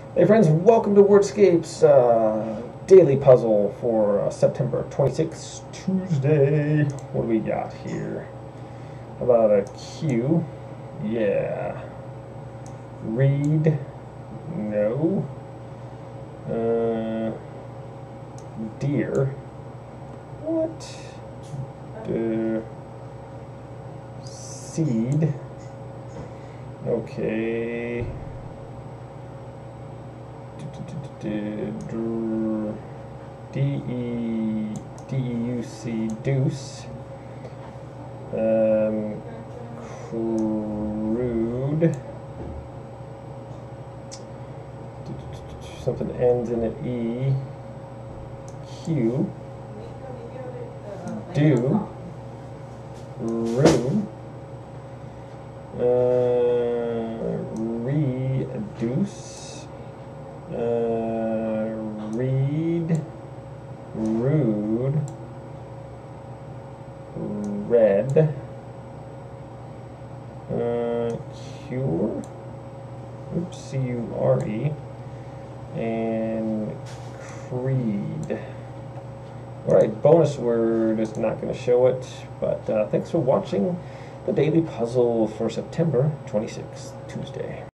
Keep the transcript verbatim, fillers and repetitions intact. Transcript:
Hey friends, welcome to Wordscape's uh, daily puzzle for uh, September twenty-sixth, Tuesday. What do we got here? How about a Q? Yeah. Read? No. Uh, deer? What? Uh, seed? Okay. D E D E U C deuce. Um, crude. Something ends in an E. Q. Do. Room. Uh, reduce. Uh, read, rude, red, uh, cure, oops, C U R E, and creed. Alright, bonus word is not going to show it, but uh, thanks for watching the daily puzzle for September twenty-sixth, Tuesday.